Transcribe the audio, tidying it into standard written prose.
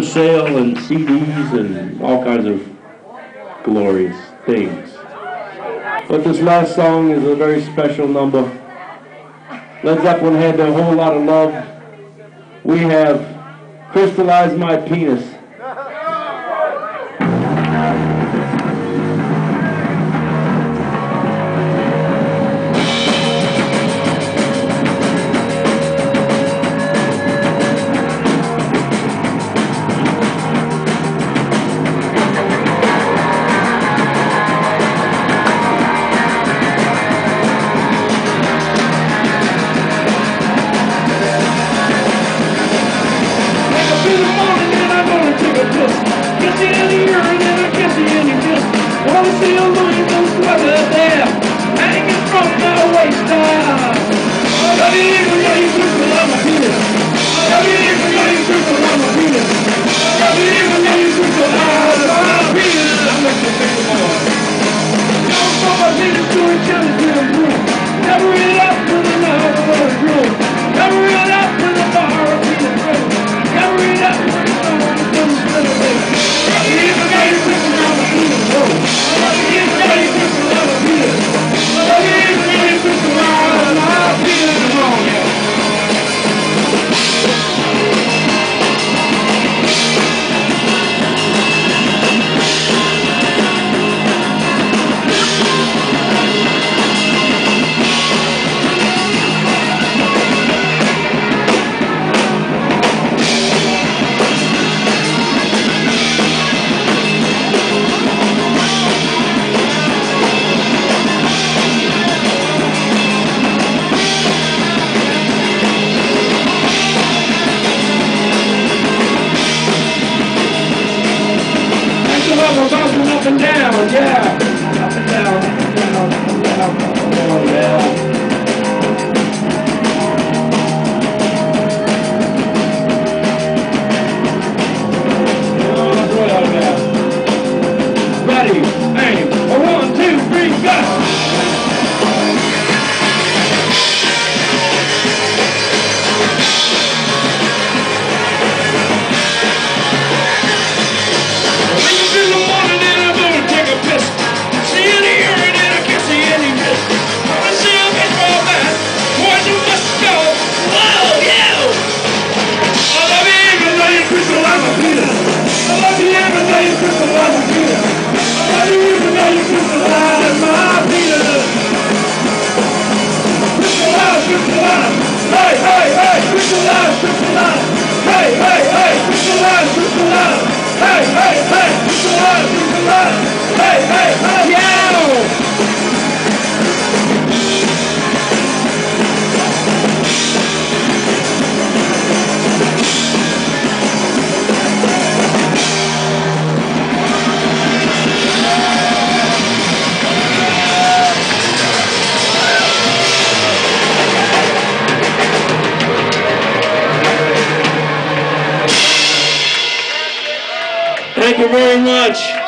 for sale and CDs and all kinds of glorious things. But this last song is a very special number. Led Zeppelin had a whole lot of love. We have Crystallized My Penis. Up and down, yeah. Up and down, up and down, up and down, up and down, yeah. Ready, aim, 1, 2, 3, go! Thank you very much.